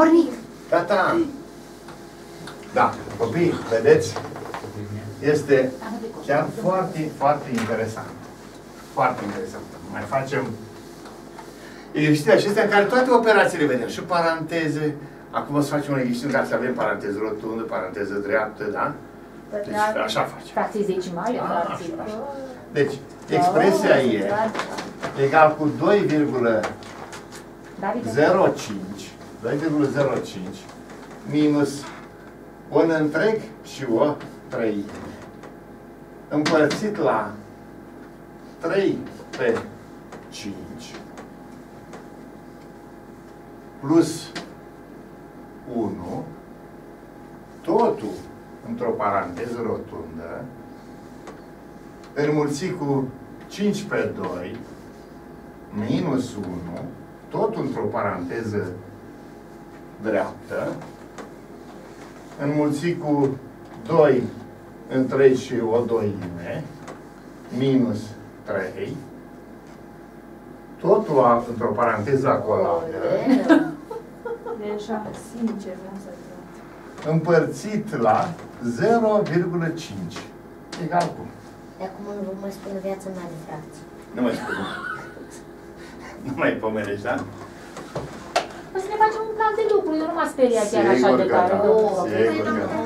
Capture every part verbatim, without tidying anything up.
pornit! Gata! Da, copii, vedeți? Este chiar foarte, foarte interesant. Foarte interesant. Mai facem exerciții acestea în care toate operațiile vedem. Și paranteze. Acum o să facem un exercițiu în care să avem paranteză rotundă, paranteză dreaptă, da? Deci așa facem. Fracții decimale, fracții. Deci, expresia e egal cu doi virgulă zero cinci doi virgulă zero cinci minus un întreg și o treime împărțit la trei pe cinci plus unu, totul într-o paranteză rotundă, înmulțit cu cinci pe doi minus unu, totul într-o paranteză dreaptă, înmulțit cu doi în trei și o doime, minus trei, totul într-o paranteză acoladă, Deja, sincer, vreau să zic. împărțit la zero virgulă cinci. Egal cum? De acum nu vă mai spune viața mea de fracții. Nu mai spune. Nu mai pomenești, da? O să ne facem un plan de lucru, eu nu m-a speriat chiar așa de tare. Sigur că da.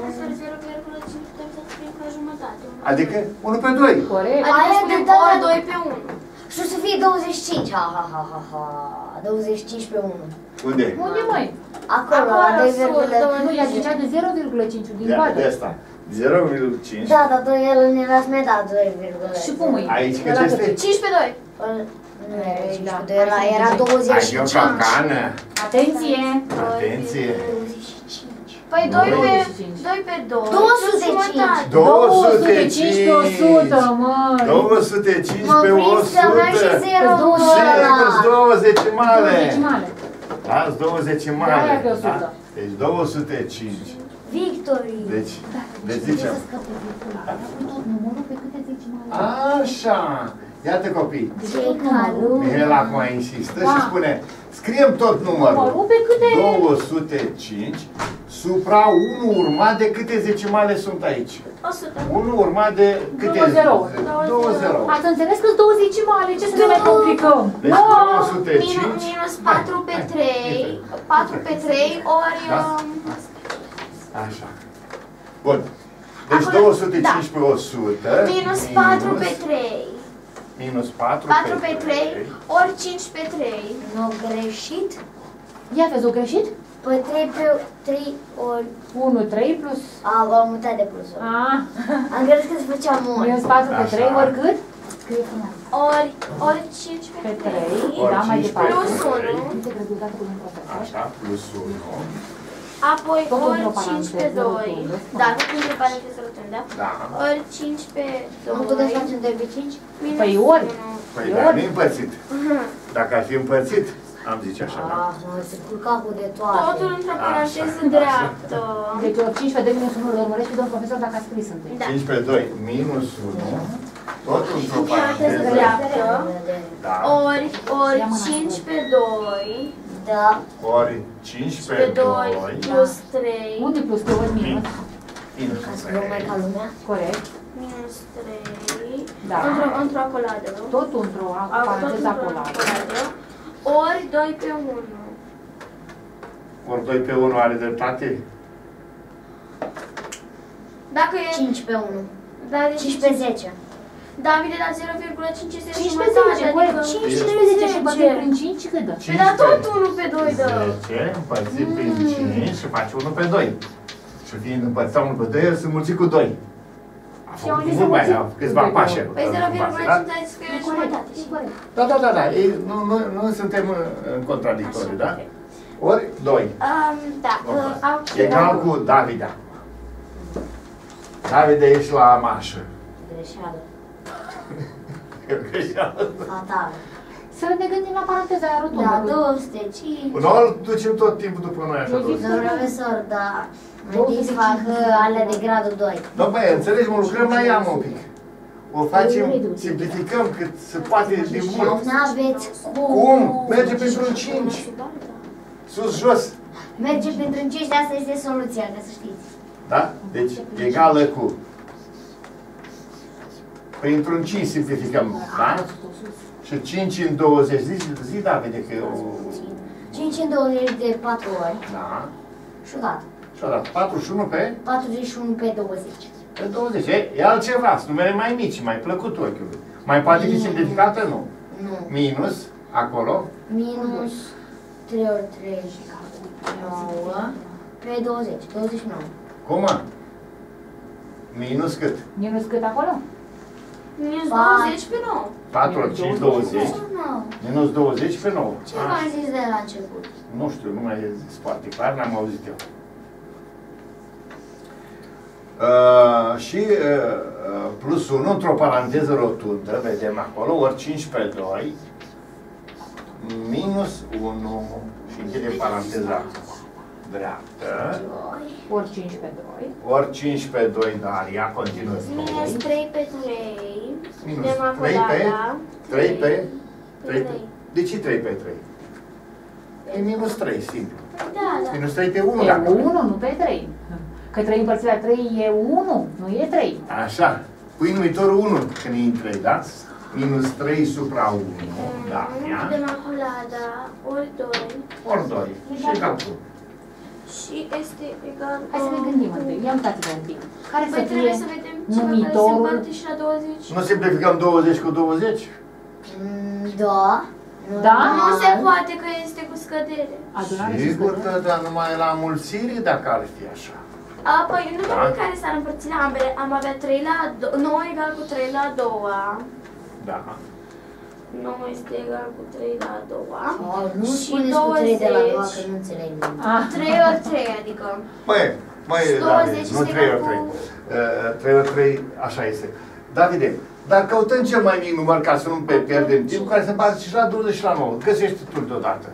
Adică unu pe doi. Corect. Aia de ori doi pe unu. Și o să fie douăzeci și cinci, ha, ha, ha, ha, ha. douăzeci și cinci pe unu. Unde? Unde, măi? Acolo, la doi virgulă Nu, ea zicea de zero virgulă cinci din De, coadă. de asta. zero virgulă cinci. Da, dar doi, el ne l-ați mai dat doi virgulă. Și cum e? Aici cât este? cinci pe doi. Nu era cinci pe doi, ăla era douăzeci și Aici cinci. e o capcană. Atenție! Atenție. douăzeci și cinci. Păi doi pe douăzeci și cinci. doi pe doi. două sute cinci. două sute cinci pe o sută, măi! două sute cinci Mă pe o prins că avea și sută. zero în Sigur, ăla. două decimale. Decimale. Da, două decimale. Aia pe o sută. Da? Deci două sute cinci. Victory. Deci, deci zicem. Tot numărul pe câte decimale? Așa. Iată copii. Ce calul. Mihaela acum insistă și spune, scriem tot numărul. Numărul pe câte? două sute cinci supra unu urmat de câte decimale sunt aici? o sută. unu urmat de câte? Două zerouri. două zerouri. Ați înțeles că sunt două decimale, ce să ne mai complicăm? Deci două sute cinci. Minus patru pe trei. patru pe trei ori... Da? um, Așa. Bun. Deci Acolo- două sute cinci da. pe o sută. Minus patru pe trei. Minus patru patru pe trei ori cinci pe trei. Nu greșit? Ia vezi, o greșit? Păi trei pe trei ori... unu, trei plus... A, v-am mutat de plus ori. Ah, Am crezut că se făceam ori. minus patru pe trei Așa. ori cât? Scrie frumos. Ori, ori cinci pe Pe trei. trei, Ori da, mai cinci pe departe. Plus trei. unu. Uite, rezultatul cu un profesor. Așa, plus unu. Apoi Tot ori într-o cinci pe paranteză doi. rotundă. Da, tot într-o paranteză rotundă. Da. Ori cinci pe Nu putem doi. face doi pe cinci? Minus Păi ori. unu. Păi, E dar ori. nu împărțit. Dacă ar fi împărțit, am zice așa, da? Ah, mă, se culca cu de toate. Totul într-o Așa, paranteză așa. dreaptă. Deci ori cinci pe doi minus unu, îl urmărești pe domnul profesor dacă a scris întâi. Da. cinci pe doi minus unu. Totul într-o Paranteză paranteză. dreaptă. Da. Ori, ori cinci pe doi. Da. Ori cinci pe Pe doi doi. plus trei. Unde plus că ori minus? Minus Ca să nu mai ca lumea. Corect. Minus trei. Da. Într-o într-o acoladă, nu? Totul într-o A- tot paranteză într-o acoladă. acoladă. Ori doi pe unu. Ori doi pe unu are dreptate? Dacă e... cinci pe unu. Da, de cinci pe zece. Davide, la zero virgulă cinci este cinci pe jumătate, zece, adică... corect. cinci pe zece și bătem prin cinci cât dă? Păi da, tot unu pe doi dă. zece împărțit prin cinci și face unu pe doi. Și fiind împărțit unu pe doi, el se mulți cu doi. A Și am făcut zis mult să mai, mulțim a câțiva cu doi. pași. Păi zero virgulă Da? cinci a zis că e E corect, jumătate. e corect. Da, da, da, da. Ei, nu, nu, nu suntem în, în contradictoriu, da? Ori doi. Um, da, uh, am Egal cu Davida. Davide, ești la mașă. Greșeală. Greșeală. Fatal. Să ne gândim la paranteza aia rotundă. Da, două sute cinci. Nu îl ducem tot timpul după noi așa. Eu zic două. Domnul profesor, da. Mai disfac alea de gradul doi. Da, băi, înțelegi, mă, lucrăm la ea un pic. O facem, simplificăm cât se poate de mult. N-aveți cum. Cum? Merge pentru un cinci. Sus, jos. Merge pentru cinci, de asta este soluția, ca să știți. Da? Deci, egală cu... Printr-un cinci simplificăm, da? Și cinci în douăzeci, zi, zi Davide, că eu... cinci în douăzeci de patru ori. Da. Și odată. Și odată, patruzeci și unu pe? patruzeci și unu pe douăzeci. Pe douăzeci. E, e altceva, sunt numere mai mici, mai plăcut ochiului. Mai poate fi simplificată? Nu. Nu. Minus, acolo. Minus trei ori trei, nouă, pe douăzeci. douăzeci și nouă. Cum, mă? Minus cât? Minus cât acolo? Minus douăzeci pe nouă. patru ori cinci, douăzeci. nouă. Minus douăzeci pe nouă. Ce v-am zis de la început? Nu știu, nu mai e zis foarte clar, n-am auzit eu. Uh, și uh, plus unu într-o paranteză rotundă, vedem acolo, ori cinci pe doi, minus unu și închidem paranteza dreaptă, Ori cinci pe doi. ori cinci pe doi, Daria, continuă. Minus trei pe trei. Minus De trei pe trei pe trei pe. trei. De ce trei pe trei? E minus trei, simplu. Da, da. Minus trei pe unu, E dacă unu, nu pe trei. Că trei împărțit la trei e unu, nu e trei. Așa. Pui numitorul unu când e în trei, da? Minus trei supra unu, da, ia. De maculada, ori doi. Ori doi. Și egal cu. Și este egal Hai să ne gândim întâi. Ia uitați-vă un pic. Care să Păi trebuie fie să vedem ceva care se numitorul? împarte și la douăzeci. Nu simplificăm douăzeci cu douăzeci? Mm, Da. Da? Nu se poate că este cu scădere. Adunare și Sigur că, scădere. dar numai la mulțire, dacă ar fi așa. A, păi în numărul Da. în care s-ar împărți la ambele, am avea trei la nouă egal cu trei la a doua. Da. nouă este egal cu trei la a doua. Oh, nu Și spuneți cu trei de la doua, douăzeci. că nu înțeleg. Ah, trei ori trei, adică. Măi, măi, Și Davide, douăzeci nu este trei egal ori trei. cu- Uh, trei ori trei, așa este. Davide, dar căutăm cel mai mic număr ca să nu pe pierdem timp, care se împarte și la douăzeci și la nouă. Găsește tu deodată.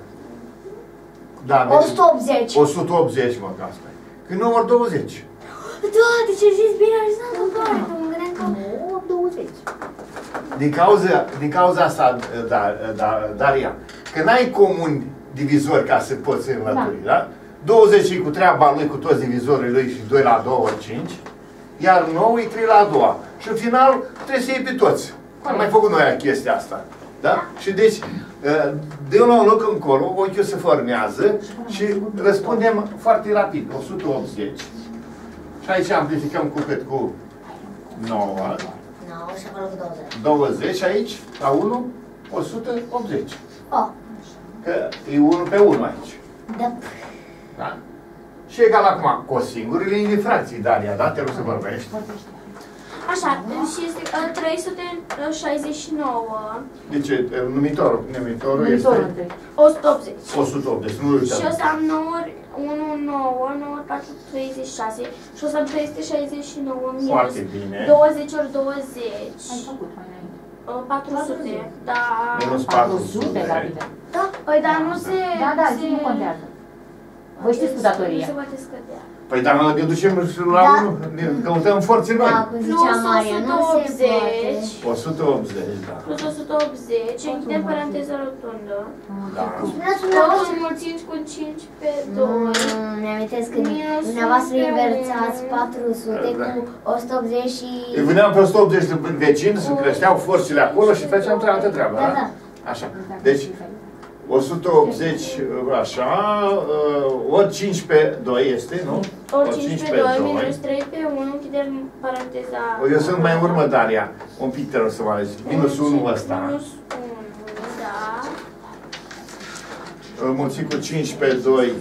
Da, o sută optzeci. o sută optzeci, mă, că asta e. Că nouă ori douăzeci. Da, de ce zici bine, aș zis în pare, că mă gândeam că... nouă, douăzeci. Din cauza, din cauza asta, da, da, Daria, că n-ai comuni divizori ca să poți înlături, da? douăzeci e cu treaba lui, cu toți divizorii lui și doi la doi ori cinci, iar nouă e trei la a doua. Și în final trebuie să iei pe toți. Am mai făcut noi chestia asta. Da? Și deci, de la un loc încolo, ochiul se formează și răspundem foarte rapid. o sută optzeci. Și aici amplificăm cu cât? Cu nouă. nouă și acolo cu douăzeci. douăzeci aici, la unu, o sută optzeci. Oh, Că e unu pe unu aici. da. Da? Și egal acum, cu o singură linie de fracții, Daria, da? Te rog să vorbești. Așa, și este uh, trei sute șaizeci și nouă. Deci, numitorul, numitorul Numitorul este întâi. o sută optzeci. o sută optzeci, nu Și o uităm. să am nouă ori unu, nouă, nouă ori patru, treizeci și șase. Și o să am trei sute șaizeci și nouă minus Foarte bine. douăzeci ori douăzeci. Ai făcut mai înainte. uh, patru sute. Da. Minus patru patru sute, sute. Davide. Da, păi dar nu se... Da, da, se... nu contează. Voi știți cu datoria. Nu se poate scădea. Păi dar ne ducem și la Da. unu, ne căutăm forțe noi. Da, cum zicea Plus Maria, nu se poate. o sută optzeci, da. Plus o sută optzeci. Închidem paranteza rotundă. Da. Spuneți Totul dumneavoastră. înmulțit cu cinci pe doi. Mm, Mi-amintesc când Minus dumneavoastră unu pe inversați unu. patru sute Da. cu o sută optzeci și... Îi veneam pe o sută optzeci de vecini, se creșteau forțele acolo și făceam altă treabă, Da, da? da. Așa. Deci, o sută optzeci, așa, ori cinci pe doi este, nu? Ori cinci pe doi minus trei pe unu. Închidem paranteza. Eu sunt mai în urmă, Daria. Un pic te rog să mă alegi. Minus unu ăsta. Minus unu, da. Mulțit cu cinci pe doi.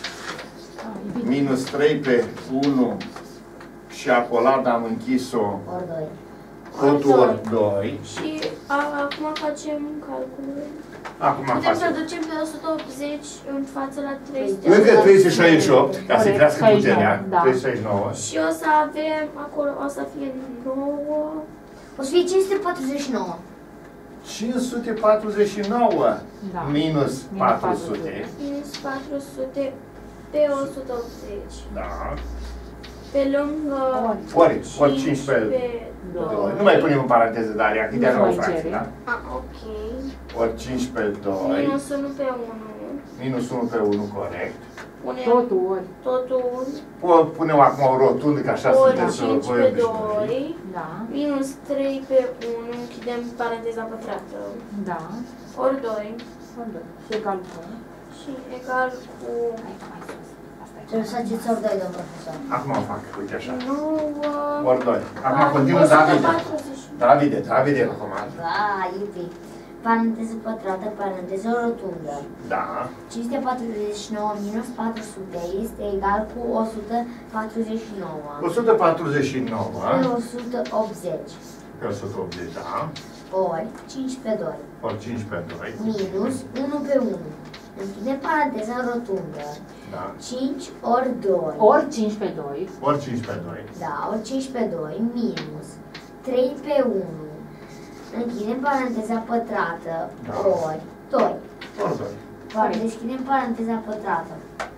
Minus trei pe unu. Și acolada am închis-o. Ori doi. Totul ori doi. Și a, acum facem calculul. Acum Putem să facem. ducem pe o sută optzeci în față la trei sute. Încă trei sute șaizeci și opt, ca să Corect, crească șaizeci și nouă, puterea. da. trei sute șaizeci și nouă. Și o să avem acolo, o să fie nouă. O să fie cinci sute patruzeci și nouă. cinci sute patruzeci și nouă Da. minus Minus patru sute. Minus patru sute pe o sută optzeci. Da. Pe lângă Ori, ori cinci pe doi. doi. Nu mai punem în paranteză, Daria, că Nu de-aia nu mai o fracție, cere. da? A, ok. Ori cinci pe doi. Minus unu pe unu. Minus unu pe unu, corect. punem Totul ori. totul O, punem acum o rotundă, că așa ori sunteți cinci voi pe obișnuiți. doi, Da. minus trei pe unu, închidem paranteza pătrată, Da. ori doi Ori doi. Și egal cu... și egal cu Hai, mai sus. Asta e. Trebuie să faceți ori doi, domn profesor. Acum o fac, uite așa. nouă, Ori doi. Acum continuă Davide. Davide, Davide, recomand. Da, iubi. Paranteză pătrată, paranteză rotundă. Da. cinci sute patruzeci și nouă minus patru sute este egal cu o sută patruzeci și nouă. o sută patruzeci și nouă. Pe o sută optzeci. Pe o sută optzeci, da. Ori cinci pe doi. Ori cinci pe doi. Minus unu pe unu. Închide paranteza rotundă. Da. cinci ori doi. Ori cinci pe doi. Ori cinci pe doi. Da, ori cinci pe doi minus trei pe unu. Închidem paranteza pătrată, Da. ori doi. Ori doi. Ori deschidem paranteza pătrată.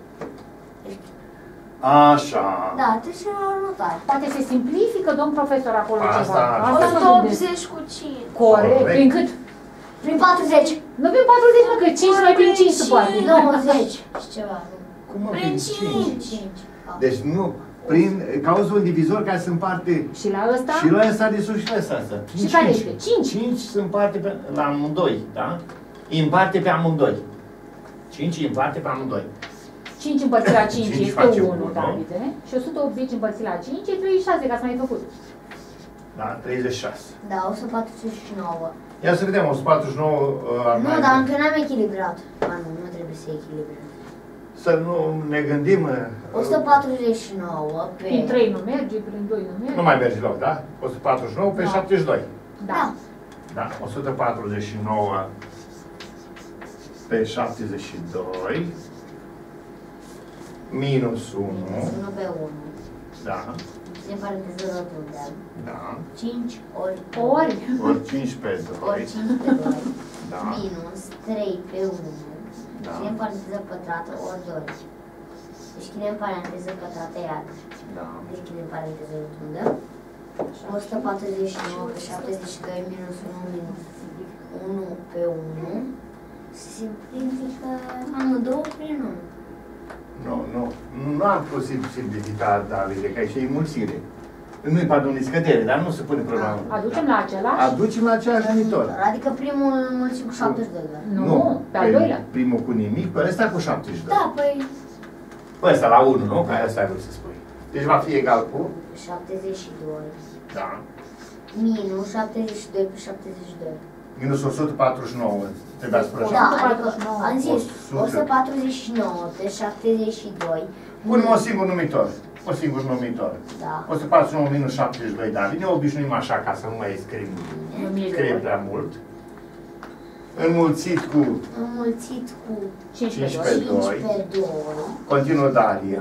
Așa. Da, trecem la următoare. Poate se simplifică, domn profesor, acolo Asta- ceva. o Asta sută mă gândesc. optzeci cu cinci. Corect. Corect. Prin cât? Prin patruzeci. Nu prin patruzeci, mă, că cinci mai prin cinci se poate. nouăzeci și ceva. nu? Cum mă Prin prin cinci. cinci. Ah. Deci nu, prin cauză un divizor care se împarte Și la ăsta? și la ăsta de sus și la ăsta. asta. Și care este? Cinci. cinci se împarte pe, la amândoi, da? Îi împarte pe amândoi. cinci îi împarte pe amândoi. cinci împărțit la cinci cinci este face unu, unu. Davide. Și o sută optzeci împărțit la cinci e treizeci și șase, ca să mai făcut. Da, treizeci și șase. Da, o sută patruzeci și nouă. Ia să vedem, o sută patruzeci și nouă uh, ar Nu, mai- dar încă n-am echilibrat. A, nu, nu trebuie să echilibrăm. Să nu ne gândim... o sută patruzeci și nouă pe... Prin trei nu merge, prin doi nu merge. Nu mai merge loc, da? o sută patruzeci și nouă pe Da. șaptezeci și doi. Da. Da, o sută patruzeci și nouă pe șaptezeci și doi minus unu, Minus unu pe unu. da, Închidem paranteză rotundă. da, cinci ori Ori. ori cinci pe doi, ori cinci pe doi. da, Minus trei pe unu. da, Deschidem paranteză pătrată ori doi. Deschidem paranteză pătrată iarăși. da, Deschidem paranteză rotundă. o sută patruzeci și nouă pe șaptezeci și doi minus unu minus unu pe unu. Se simplifică amândouă prin unu. nu, nu, nu am pus simplificat, Davide, că aici e mulțire. Nu-i, pardon, e scădere, dar nu se pune problema. Aducem la același? Aducem la același numitor. Adică primul înmulțim cu șaptezeci și doi doar. Nu, pe al pe doilea. primul cu nimic, pe ăsta cu șaptezeci și doi. Da, păi Pe ăsta la unu, nu? Ca asta ai vrut să spui. Deci va fi egal cu... șaptezeci și doi Da. minus șaptezeci și doi pe șaptezeci și doi. Minus o sută patruzeci și nouă. Trebuia să spui așa. Da, o sută adică patruzeci și nouă. am zis o sută. o sută patruzeci și nouă pe șaptezeci și doi. Punem un singur numitor. Un singur numitor. Da. o sută patruzeci și nouă minus șaptezeci și doi, dar ne obișnuim așa ca să nu mai scriem, Nu mie de scriem ori. prea mult. Înmulțit cu Înmulțit cu cinci pe cinci doi. pe cinci doi. pe doi. Continuă Daria.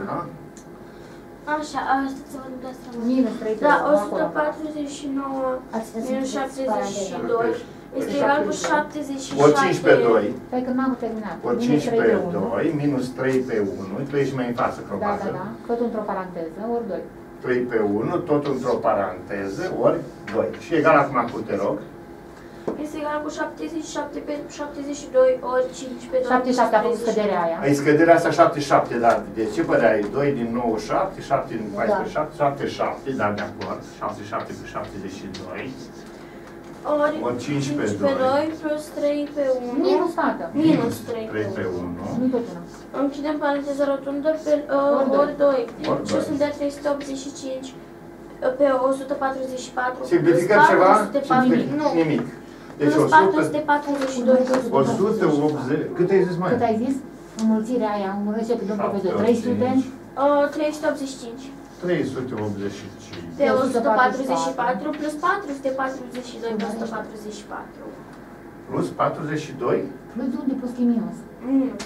Așa, asta să vă dați seama. Minus trei pe Da, unu, o sută acolo. patruzeci și nouă Ați să minus simțiți șaptezeci și paranteza. doi Păi este șaptezeci egal cu și doi. șaptezeci și Ori cinci pe șapte. doi. Păi că n-am terminat. Ori Minus cinci trei pe unu. doi. Minus trei pe unu. Tu ești mai în față, Da, probabil. da, da. Tot într-o paranteză, ori doi. trei pe unu, tot într-o paranteză, ori doi. Și egal acum cu, te rog. Este egal cu șaptezeci și șapte pe șaptezeci și doi ori cinci pe doi. șaptezeci și șapte a făcut scăderea aia. Ai scăderea asta șaptezeci și șapte, dar de ce păreai? doi din nouă, șapte, șapte din paisprezece, Da. șapte, șaptezeci și șapte, da, de acord. șaptezeci și șapte pe șaptezeci și doi. Ori Ori cinci pe cinci pe doi. doi plus trei pe unu. Minus tată. Minus trei trei pe pe unu. unu. Nu tot una. Închidem paranteza rotundă pe Ori uh, doi. ori doi. Ori Și doi. sunt de trei sute optzeci și cinci pe o sută patruzeci și patru. Simplificăm plus ceva? patru sute patruzeci. Simplific- Nu. Nimic. Deci Plus o sută, patru sute patruzeci și doi. o sută optzeci, cât ai zis mai? Cât ai zis? Înmulțirea aia, înmulțirea pe domn profesor. trei sute? Uh, trei sute optzeci și cinci. trei sute optzeci și cinci. Pe o sută patruzeci și patru plus patru sute patruzeci și doi pe o sută patruzeci și patru. Plus patruzeci și doi. Plus unde plus că e minus. Minus.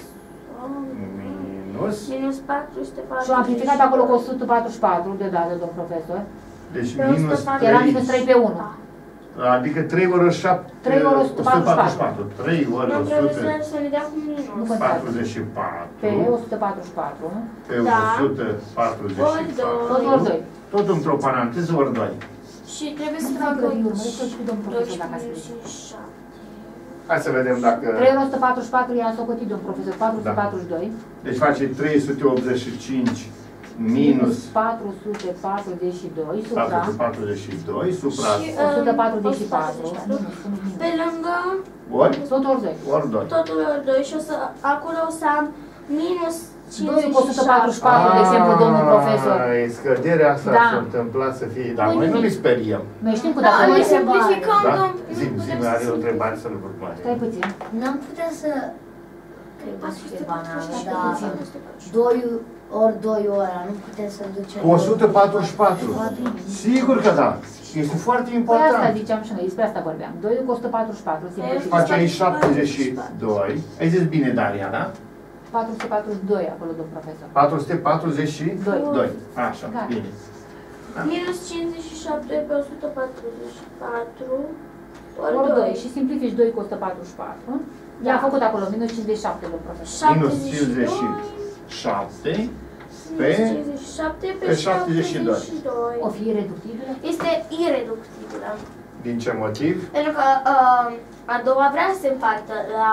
Minus. Minus patru sute patruzeci. Și am amplificat acolo cu o sută patruzeci și patru deodată, domn profesor. Deci Pe minus o sută patruzeci. Era trei. minus trei pe unu. Adică trei ori șapte. trei ori o sută patruzeci și patru. trei ori Am o sută prevăzut să ne dea cu Nu minus. contează. patruzeci și patru. Pe o sută patruzeci și patru. Pe Da. o sută patruzeci și Ori doi. Tot ori patru. doi. Tot într-o paranteză ori doi. Și trebuie să Nu fac fac grădini, urmăresc tot și cu domnul profesor doisprezece dacă ați și șapte. Hai să vedem dacă... trei ori o sută patruzeci și patru i-am socotit, domn profesor, patru sute patruzeci și doi. Deci face trei sute optzeci și cinci minus patru sute patruzeci și doi supra patru sute patruzeci și doi supra Și, o sută patruzeci și patru. Pe lângă ori, Tot ori doi. ori doi. totul ori doi și o să, acolo o să am minus doi cu o sută patruzeci și patru, de exemplu, domnul profesor. Ai, scăderea asta Da. s-a întâmplat să fie... Dar Păi noi nu nimic. ne speriem. Noi știm cu Da, dacă noi noi simplificăm, Da? domn. Zim, nu zim, putem are să o întrebare să-l Stai următoare. puțin. N-am putea să... Cred că patruzeci știu și banal, patru, dar patruzeci și patru. doi ori doi ora, nu putem să ducem... Cu o sută patruzeci și patru. Sigur că da. Este foarte Păi asta important. ziceam și noi, despre asta vorbeam. doi cu o sută patruzeci și patru, simplific. Face aici șaptezeci și doi. Ai zis bine, Daria, da? patru sute patruzeci și doi acolo, domn profesor. patru sute patruzeci și Doi. doi. Așa, Gata. bine. Minus cincizeci și șapte pe o sută patruzeci și patru Ori ori doi doi. și simplifici doi cu o sută patruzeci și patru. I-a Da. făcut acolo minus cincizeci și șapte, domn profesor. Minus șaptezeci și cincizeci și doi, șapte pe... minus cincizeci și șapte pe pe șaptezeci și doi. șaptezeci și doi. O fi reductibilă? Este ireductibilă. Din ce motiv? Pentru că uh, a doua vrea să se împartă la...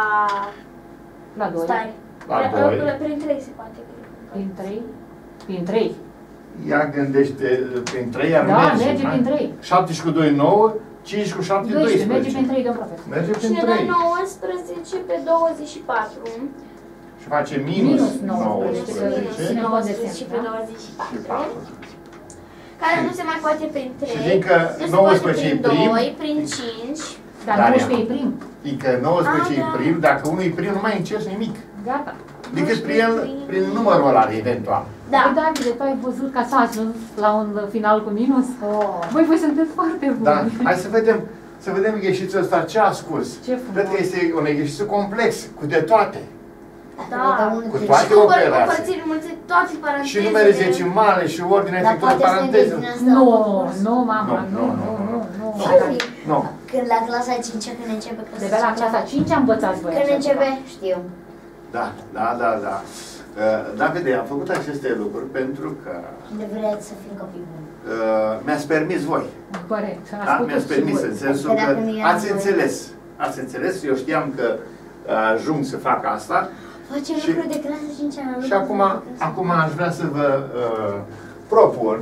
La doi. Stai. La Prin- doi. uh, Prin trei se poate. Prin trei? Prin trei. Ea gândește prin trei, iar Da, merge. merge da? prin trei. șaptesprezece cu doi, nouă, cinci cu șapte, doisprezece. Merge doisprezece. prin trei, domn profesor. Merge Și prin ne dă trei. nouăsprezece pe douăzeci și patru. Și face minus Minus nouăsprezece. nouăsprezece Ține cont de nouăsprezece semn, pe da? douăzeci și și patru. patru. Care nu se mai poate prin trei. Și fiindcă nu se nouăsprezece poate e prin prim, doi, prin cinci. Dar Daria. nouăsprezece e prim. Fiindcă nouăsprezece Ah, e da. prim, dacă unul e prim, nu mai încerci nimic. Gata. Decât prin, el, prin numărul ăla, eventual. Da. Păi, Davide, tu ai văzut ca s-a ajuns la un final cu minus? Oh. Voi, voi sunteți foarte buni. Da? Hai să vedem, să vedem exercițiul ăsta ce a scurs. Ce frumos. Cred că este un exercițiu complex, cu de toate. Da. Cu toate Cu operații. împărțiri multe, toate parantezele. Și numere decimale, și ordine Dar efectuată poate să ne paranteză. din asta. Nu, nu, mama, Nu, nu, nu, nu, nu, nu, nu. Știi? Nu. Când la clasa a cincea, când începe clasa De pe la clasa a cincea învățați voi. Când așa începe, ceva. știu. Da, da, da, da. Uh, Davide, am făcut aceste lucruri pentru că De vreți să fim copii buni. uh, mi-ați permis voi. Corect. Ați Da? putut Mi-ați și permis voi. în sensul Adică că dacă nu eram ați noi. înțeles. Ați înțeles, eu știam că uh, ajung să fac asta Facem Și- lucruri de clasa a cincea. și acum, acum aș vrea să vă uh, propun.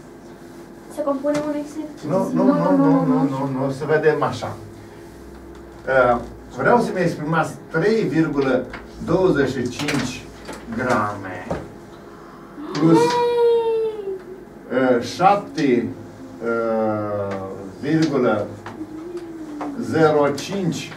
Să compunem un exercițiu. Nu, nu, nu, nu, nu, nu, nu, să vedem așa. Uh, vreau să-mi exprimați trei virgulă douăzeci și cinci grame plus uh, șapte virgulă zero cinci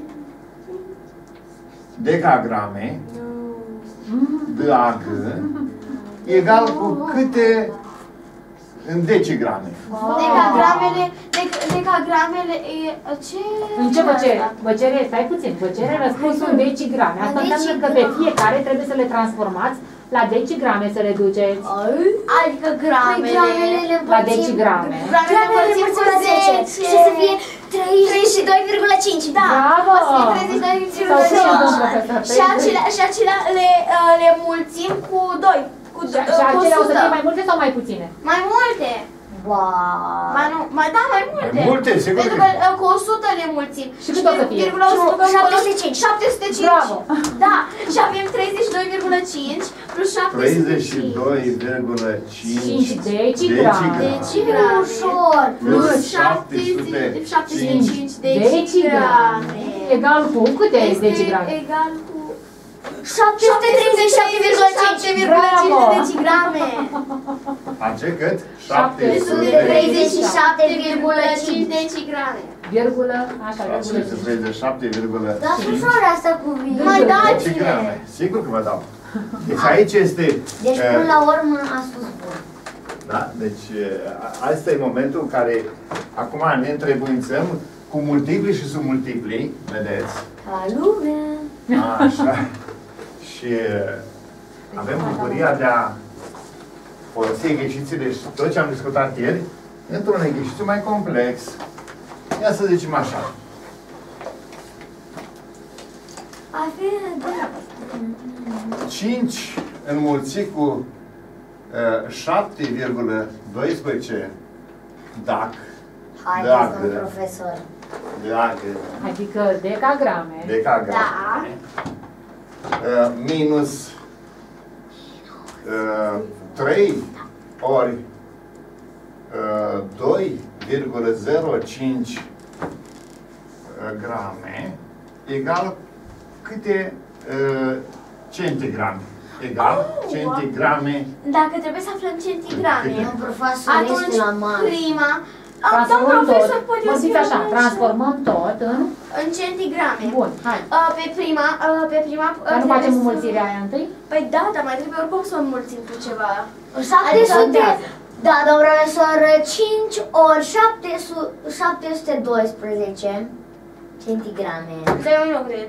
decagrame D A G egal cu câte în decigrame. Decagramele, dec, decagramele, e, ce? În ce vă cere? Vă cere, stai puțin, vă cere răspunsul în decigrame. Asta înseamnă că pe fiecare trebuie să le transformați la decigrame să le duceți. Adică gramele. Gramele le La împărțim. decigrame. Gramele le împărțim cu zece. Și să fie treizeci și doi virgulă cinci. Da. Bravo! O să fie treizeci și doi virgulă Sau ce, domn cinci. profesor? Și acelea, și acelea le, uh, le mulțim cu doi. Cu, Și, uh, și cu acelea o să o sută. fie mai multe sau mai puține? Mai multe. Wow. Mai, nu, mai da, mai multe. Mai multe, sigur Pentru că- că uh, cu o sută le mulțim. Și cât o să fie? virgula o sută, șapte sute cinci. șapte sute cinci. Bravo! Da. Și avem treizeci și doi virgulă cinci plus șapte sute treizeci și cinci. doi virgulă cinci cinci decigrame. Decigrame. Ușor. Plus Plus șapte sute cinci decigrame. Egal cu câte Este decigrame? egal cu șapte sute treizeci și șapte virgulă cinci. Bravo! de decigrame. Face cât? șapte sute treizeci și șapte virgulă cinci. decigrame. Virgulă, așa, virgulă șapte sute treizeci și șapte virgulă Dați cinci ușor asta cu vine. Mai dați-ne. decigrame. Sigur că vă dau. Deci aici este... Deci uh, până la urmă a spus bun. Da? Deci uh, asta e momentul în care acum ne întrebuințăm cu multipli și submultipli, vedeți? Ca lumea. Așa. Și uh, avem bucuria de a folosi exercițiile și tot ce am discutat ieri într-un exercițiu mai complex. Ia să zicem așa. A fi, da. cinci înmulțit cu uh, șapte virgulă doisprezece D A C Haideți, Dacă- domn profesor. Decagrame. Adică decagrame. Decagrame. Uh, minus uh, trei ori uh, doi virgulă zero cinci grame egal câte uh, centigrame? Egal Oh, centigrame. Dacă trebuie să aflăm centigrame, Un profesor atunci este la mare. prima... Ah, Transformăm doamna profesor, tot. poate eu Vorbiți să așa, fiu transformăm tot în... în centigrame. Bun, hai. Uh, Pe prima, uh, pe prima... uh, Dar nu trebuie facem să- înmulțirea aia întâi? Păi da, dar mai trebuie oricum să o înmulțim cu ceva. șapte sute, contează. da, domn profesor, cinci ori șapte sute doisprezece centigrame. Dar eu nu cred.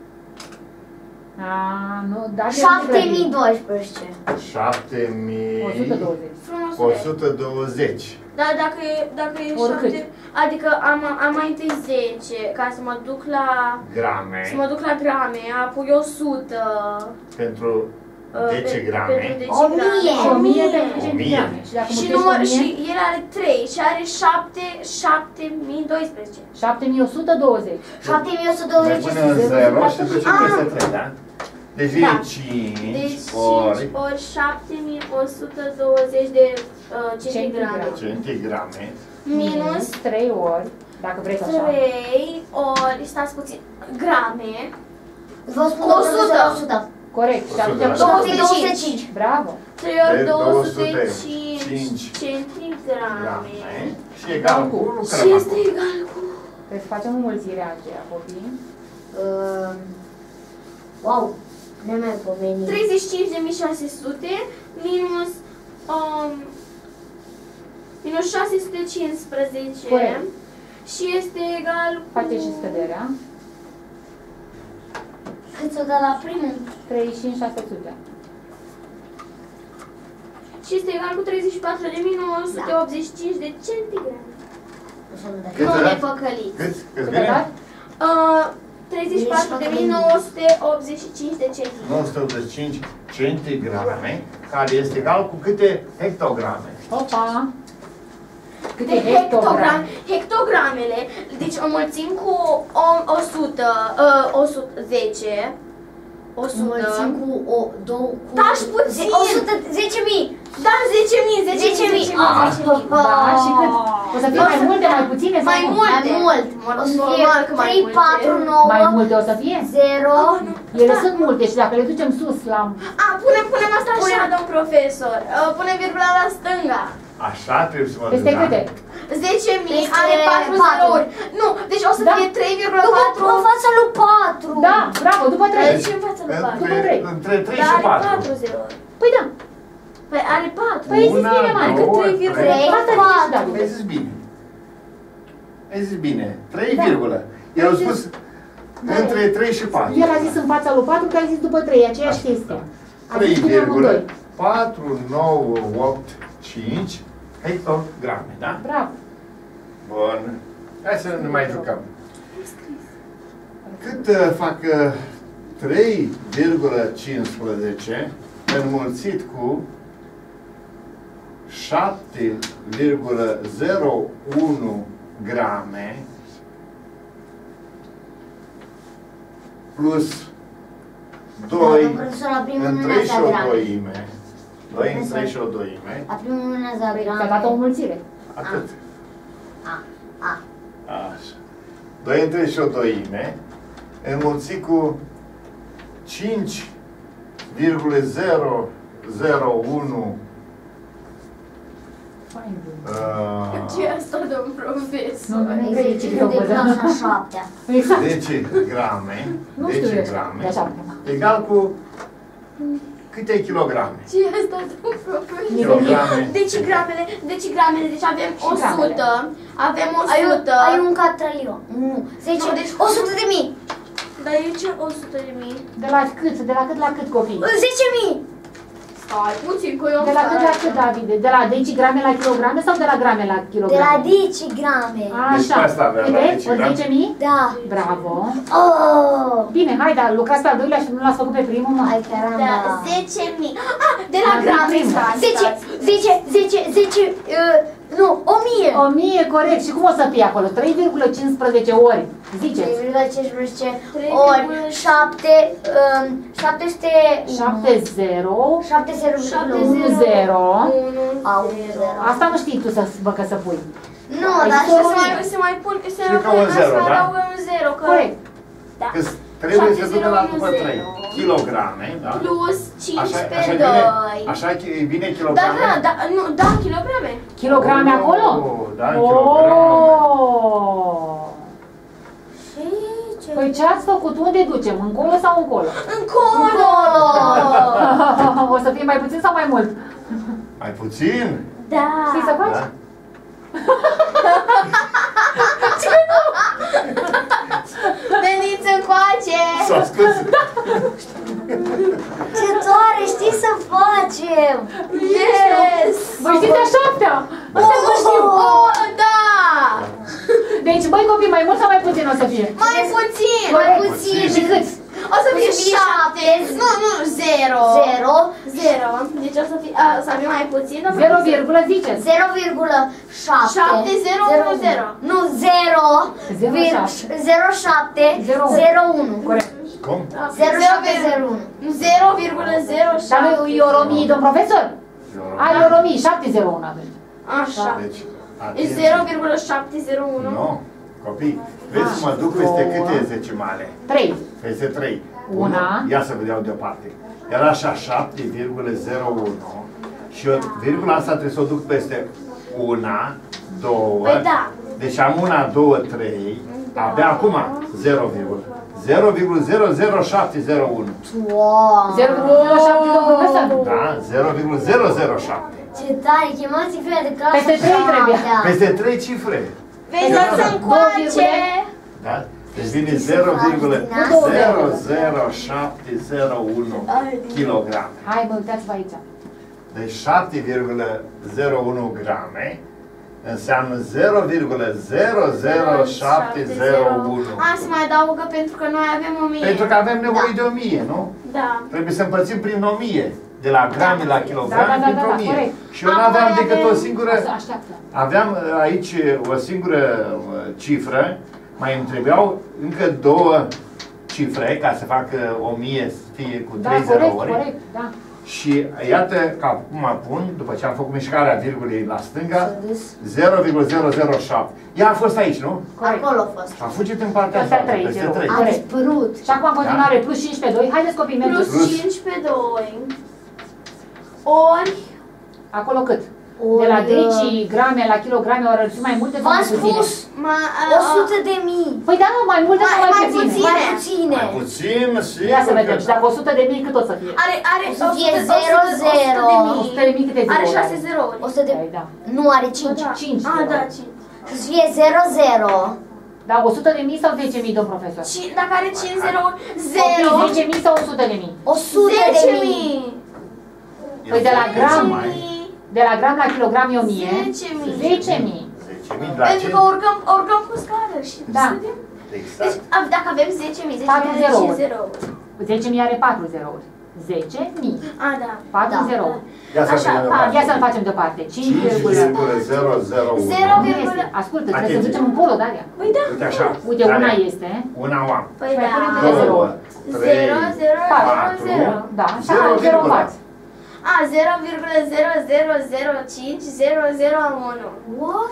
A, nu, dacă șapte mii doisprezece. șapte mii o sută douăzeci. Frumos. o sută douăzeci. Dar dacă e, dacă e Oricât. șapte... Adică am, am mai întâi zece, ca să mă duc la... Grame Să mă duc la grame, apoi o sută... pentru uh, decigrame. Pentru O decigrame. mie. Și o mie pentru O centigrame. mie. Și dacă Și, mulțești număr, o și mie, el are trei și are șapte, șapte mii doisprezece. șapte mii o sută douăzeci. șapte mii o sută Mai douăzeci punem zero și ducem peste trei, da? Deci vine Da. cinci Deci ori cinci ori șapte mii o sută douăzeci de uh, centigrame. centigrame. Minus trei ori, dacă vreți așa. trei ori, stați puțin, grame. Vă spun O sută. o sută. Corect. Și atunci o sută. am două sute cinci. Bravo. trei ori De două două sute sute cinci cinci centigrame. Grame. Și egal cu Și lucrăm este acum. egal cu... Trebuie să facem înmulțirea aceea, copii. Uh, wow, nemaipomenit. treizeci și cinci de mii șase sute minus um, minus șase sute cincisprezece. Corect. Și este egal cu... Face și scăderea. Cât s-o dă la primul? treizeci și cinci șase sute. Și este egal cu treizeci și patru de mii nouă sute optzeci și cinci de centigrame. O să nu dă. Cât Nu era? ne păcăliți. Cât? Cât Cât vine? dat? Uh, treizeci și patru de mii nouă sute optzeci și cinci de centigrame. nouă sute optzeci și cinci centigrame, care este egal cu câte hectograme? Opa! Câte De hectogram, hectograme? hectogramele, deci o mulțim cu o, o sută, uh, o sută zece, o sută, Mulțim cu o, două, cu... Taci puțin! o sută zece mii! da, zece mii, zece zece mii! mii, Ah, zece mii. Da, și cât? O să fie mai multe, mai puține? sau Mai nu? multe. Mai mult! O să fie Normal că mai trei, multe. patru, nouă, Mai multe o să fie? zero... Ele sunt multe și dacă le ducem sus la... A, punem, punem asta așa, Punem- domn profesor, uh, punem virgula la stânga. Așa trebuie să mă Peste duc, câte? zece mii Peste are patru patru. zerouri. Nu, deci o să Da. fie trei virgulă patru. În fața lui patru! Da, bravo, după trei. Deci în fața lui patru. După trei. Între, între trei Dar și are patru. patru zerouri. Păi da. Păi are patru. Păi ai zis Una, bine, mai. Adică două, trei virgulă trei. Asta zici, patru. David. Ai zis bine. Ai zis bine. trei Da. virgulă. El a Ai zis- spus între trei și patru. El a zis în fața lui patru, că ai zis după trei, aceeași Așa, chestie. da. A trei zis bine virgulă amândoi. patru nouă opt cinci hectograme, da? Bravo. Bun. Hai să ne mai jucăm. Cât uh, fac uh, trei virgulă cincisprezece înmulțit cu șapte virgulă zero unu grame plus doi Domnul profesor, la primul în nu trei ne-ați și dat o grame. doime. doi în trei și o doime. La primul nu ne-ați dat Păi grame. ți-a dat o înmulțire. Atât. A, a. Așa. doi în trei și o doime înmulțit cu cinci virgulă zero zero unu Fain. uh, Ce e asta, domn profesor? Nu, nu. Exercițiul de clasa a șaptea. Exact. decigrame, Nu știu eu. decigrame De așa. egal cu câte kilograme? Ce e asta, domn profesor? Kilograme. Decigramele, decigramele, deci avem o Și gramele. sută, avem o Ai un, sută. ai un catralion. Nu, zece, Nu, deci- o sută de mii. Dar e ce o sută de mii? De la cât? De la cât la cât, copii? zece mii. Stai puțin, că eu De la cât la cât, David? De la decigrame la kilograme sau de la grame la De la kilograme? decigrame. Așa. Deci asta avea la Uite, decigram. ori zece mii? Da. Bravo. Oh. Bine, hai, dar lucrați pe al doilea și nu l-ați făcut pe primul, mă. Ai caramba. Da, zece mii. Ah, de la La grame, primul. stați, zece, stați. zece, zece, zece, uh, Nu, o mie. o mie, corect. Și cum o să fie acolo? trei virgulă cincisprezece ori. Ziceți. trei virgulă cincisprezece ori șapte, șapte sute șapte zero șapte zero unu zero. Au, Asta nu știi tu să, bă, că să pui. nu, Ai dar zis Să o mai, mie. să mai pun, să Știu că un zero, să da? adaugă un zero, că... Corect. Da. Că trebuie să șapte ducă zero la unu după zero. trei kilograme, da? Plus cinci Așa, pe așa, doi. bine, așa e bine Da, kilograme? da, da, nu, da, kilograme. Kilograme Oh, acolo? da, în kilograme. Oh. Și ce? Păi ce ați făcut? Unde ducem? Încolo sau încolo? Încolo! O să fie mai puțin sau mai mult? Mai puțin? Da. Știi să faci? Da? Veniți încoace! S-a scos. Ce doare, știi să facem! Yes! Voi știți a șaptea? Asta nu știu. Oh, da! Deci, băi copii, mai mult sau mai puțin o să fie? Mai puțin! Mai puțin. Și câți? O să fie O să fie șapte! șapte. Nu, nu, zero! Zero. Zero. Deci o să fie, a, o să avem mai puțin? o să Zero fie- virgulă ziceți. zero virgulă șapte. Șapte, zero, unu, zero. Nu, zero. Zero, vir- șapte. zero șapte. Zero, unu. Zero unu. Corect. Cum? Zero șapte zero unu. zero virgulă zero Dar șapte. nu e oromii, domn profesor? Ai oromii, șapte zero unu avem. Așa. Deci, E atenție. zero virgulă șapte zero unu. Nu, copii. Vezi cum mă duc peste câte decimale? trei. Peste trei. Una. Ia să vedeau deoparte. Era așa șapte virgulă zero unu și eu, virgula asta trebuie să o duc peste una, două. Păi da. Deci am una, două, trei. Abia acum zero virgulă zero virgulă zero zero șapte zero unu. Wow. zero virgulă șapte, domn profesor. Da? zero virgulă zero zero șapte. Ce tare, chemați fie de clasă Peste trei trebuie. șaptea. Peste trei cifre. Veniți încoace! Da? Deci vine zero virgulă zero zero șapte zero unu kilograme. Hai, bă, uitați-vă aici. Deci șapte virgulă zero unu grame înseamnă zero virgulă zero zero șapte zero unu. A, se mai adaugă pentru că noi avem o mie. Pentru că avem nevoie de o mie, nu? Da. Trebuie să împărțim prin o mie. De la grame la kilograme Da, da, da, pentru da, o mie. corect. Și eu nu aveam Apoi decât avem- o singură... Așteaptă. Aveam aici o singură uh, cifră, mai îmi trebuiau încă două cifre ca să fac uh, o mie să fie cu Da, trei corect, zerouri. corect, da. Și iată că acum pun, după ce am făcut mișcarea virgulei la stânga, S-a dus. zero virgulă zero zero șapte. Ea a fost aici, nu? Corect. Acolo a fost. A fugit în partea Peste asta, trei, peste zero. trei. A dispărut. Și acum în continuare plus cinci pe doi. Haideți copii, Plus mergeți. Plus. cinci pe doi. Ori... Acolo cât? Ori, De la uh, decigrame la kilograme ori ar fi mai multe sau V-am mai puține? spus, Ma, o sută de mii. Păi da, nu, mai multe Mai- sau mai, mai puține? puține. Mai puține. Mai puțin, sigur. Ia să vedem. că Și dacă o sută de mii cât o să fie? Are, are O să fie o sută- zero, o sută- zero. o sută o sută de mii câte Are zerouri șase are? zerouri. o sută de Păi da. Nu, are cinci. Da. cinci Ah, zerouri. da, cinci. O să fie zero, zero. Da, o sută de mii sau zece mii, domn profesor? Ci- Dacă are cinci zerouri, Copii, zero. zece mii sau o sută de mii? O sută de zece mii. mii. Păi de la zece gram, mai- de la gram la kilogram e o mie. zece mii. zece mii. zece mii, dar Pentru ce? că urcăm, urcăm cu scară și Da. studiem. Deci, Exact. a- dacă avem zece mii, zece Patru mii are cinci zerouri. zerouri. zece mii are patru zerouri. zece mii. A, da. patru Da. zerouri. Ia să Așa, vedem pa, deoparte. Ia să-l facem deoparte. cinci cinci virgulă virgulă zero zero unu. Zero. Nu este. Ascultă, trebuie să Atenție. ducem încolo, Daria. Păi da. Uite așa. Uite, Daria, una este. Una o am. Păi Și mai da. punem câte Două, zerouri? trei, Zero, zero, patru, zero. Da, și Zero acum zero virgulă. faci. A, zero virgulă zero zero zero cinci zero zero unu. What?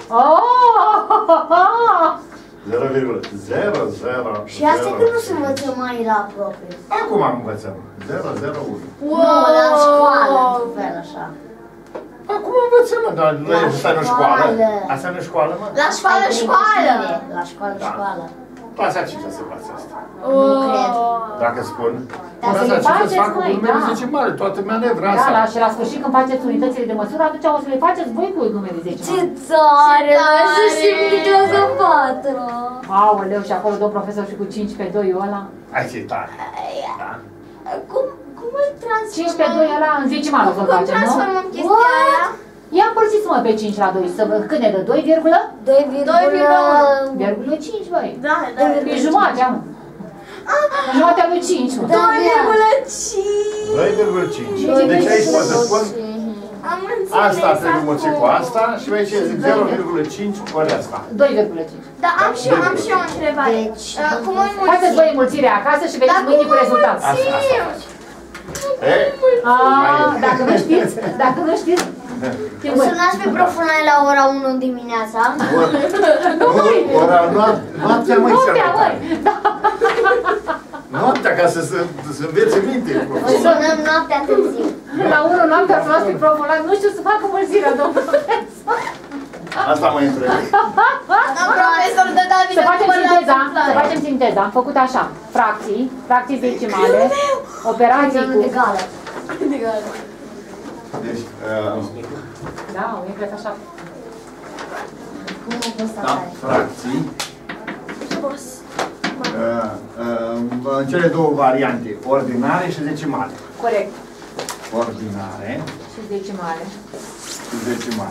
Oh! zero virgulă zero zero. Și asta că nu se învăță mai la propriu. Acum am învățăm. zero zero unu. Nu, la școală, în fel așa. Acum învățăm, mă, dar nu La e asta nu școală. școală. Asta nu școală, mă? La școală, Ai școală. bine, la școală, Da. școală. Clasa a cincea se învață asta. Nu cred. Dacă spun. O să Clasa le a cincea faceți, să facă măi, cu numere da. decimale, toată manevra Da, asta. la, și la sfârșit când faceți unitățile de măsură, atunci o să le faceți voi cu numere zece. Ce tare! Ce tare! Să simt că joacă patru. Aoleu, și acolo domn profesor și cu cinci pe doi ăla. Hai ce tare. Da? Cum, cum îl transformăm? cinci pe doi ăla în zecimal o să Cum facem, nu? transformăm chestia aia? Ia împărțiți-mă pe cinci la doi, să vă cât ne dă? doi virgulă? doi virgulă Virgulă cinci, băi. Da, da. E jumatea, mă. Jumatea lui cinci, mă. Da. doi virgulă cinci. doi virgulă cinci. doi Deci aici virgulă pot să spun, Am înțeles. Asta trebuie mulțit cu asta și mai zice zero virgulă cinci ori asta. doi virgulă cinci. Da, am și eu, am și eu o întrebare. Deci, Uh, cum îi Faceți mulțim? voi mulțirea acasă și veniți mâine cu rezultatul. Asta, asta. E? Ah, dacă nu știți, dacă nu știți, o sunați pe proful noi la ora unu dimineața. Nu, ora noaptea, noaptea măi, noaptea, măi. Da. Noaptea, ca să se să învețe minte. O sunăm noaptea târziu. La unu noaptea să luați pe proful ăla, nu știu să facă mulțirea, domnul. Asta mă întreb. Am profesor de David. Să facem sinteza, să facem sinteza. Am făcut așa, fracții, fracții decimale, operații cu... Egală. Deci, uh, Da, o ingres așa. Cum a fost da, asta? fracții. Uh, uh, în cele două variante, ordinare și decimale. Corect. Ordinare Și decimale. și decimale.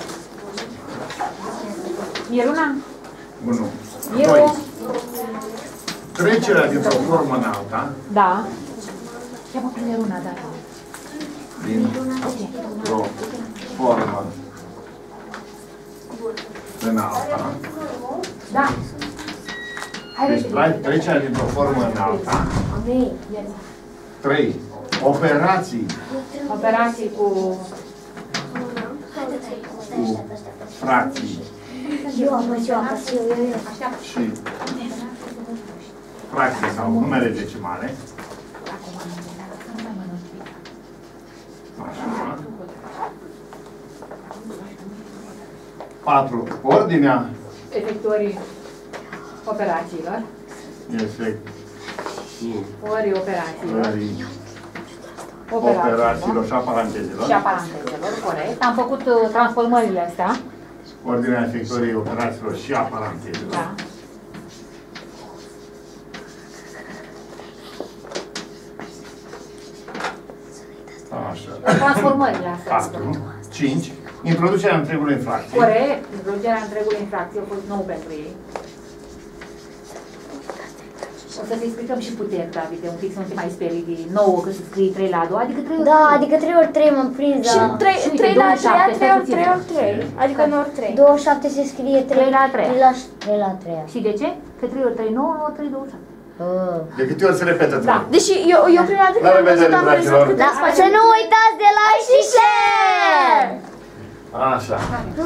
E luna? Unu. E Doi. o... Trecerea dintr-o formă în alta, Da. Ia mă prinde luna, da. dintr-o formă în alta. Da. Hai, Deci repede. trecerea dintr-o formă în alta. Amei. Trei. Operații Operații cu... cu fracții Eu am eu am eu, eu, eu. Așteaptă. și fracții sau numere decimale. Așa. Patru. Ordinea Efectuării operațiilor. efectuării Ori operațiilor. operațiilor și a parantezelor. Și a parantezelor, corect. Am făcut uh, transformările astea. Ordinea efectuării operațiilor și a parantezelor. Da. Așa. Transformările astea. patru. cinci. Introducerea întregului în fracție. Corect. Introducerea întregului în fracție a fost nou pentru ei. O să-ți explicăm și puteri, David, un pic să nu te mai sperii de nouă că să scrii trei la a doua, adică trei ori Da, trei. adică trei ori trei m-am prins, Și da. trei Și uite, trei la a treia, douăzeci și șapte, trei ori stai trei ori puțin. trei. Adică nu ori trei. douăzeci și șapte se scrie trei trei la a treia. trei la trei la trei. Și de ce? Că trei ori trei, nouă, nouă, trei, douăzeci și șapte. Uh. De câte ori se repetă Da. trei? Deși eu, eu prima dată La când am văzut revedere, am dragilor. crezut că Da, trebuie să să facem nu uitați de like și share! Așa.